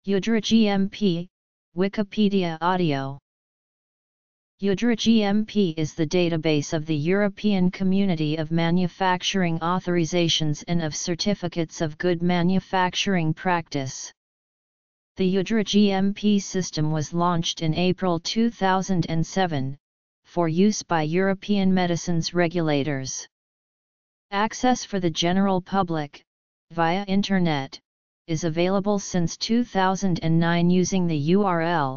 UDRA GMP, Wikipedia Audio. UDRA GMP is the database of the European Community of Manufacturing Authorizations and of Certificates of Good Manufacturing Practice. The UDRA GMP system was launched in April 2007, for use by European medicines regulators. Access for the general public, via Internet, is available since 2009 using the URL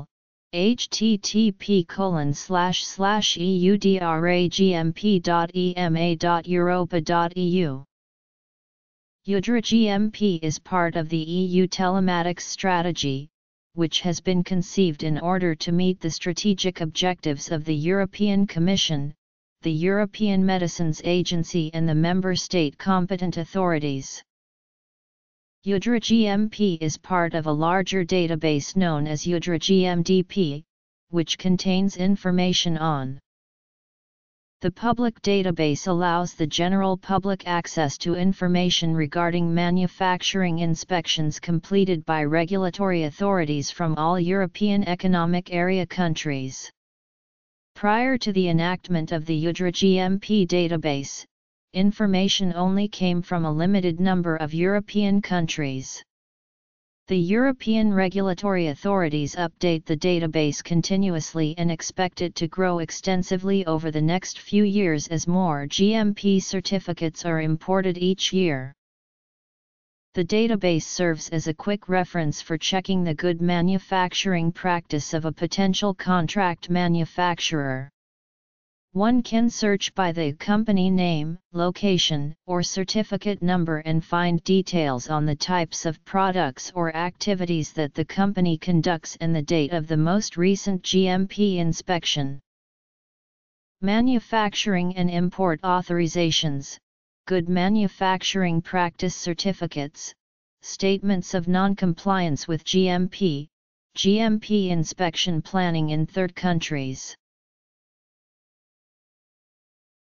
http://eudragmp.ema.europa.eu. UDRA GMP is part of the EU telematics strategy, which has been conceived in order to meet the strategic objectives of the European Commission, the European Medicines Agency and the member state competent authorities. UDRA GMP is part of a larger database known as UDRA GMDP, which contains information on. The public database allows the general public access to information regarding manufacturing inspections completed by regulatory authorities from all European Economic Area countries. Prior to the enactment of the UDRA GMP database, information only came from a limited number of European countries. The European regulatory authorities update the database continuously and expect it to grow extensively over the next few years as more GMP certificates are imported each year. The database serves as a quick reference for checking the good manufacturing practice of a potential contract manufacturer. One can search by the company name, location, or certificate number and find details on the types of products or activities that the company conducts and the date of the most recent GMP inspection. Manufacturing and import authorizations, good manufacturing practice certificates, statements of non-compliance with GMP, GMP inspection planning in third countries.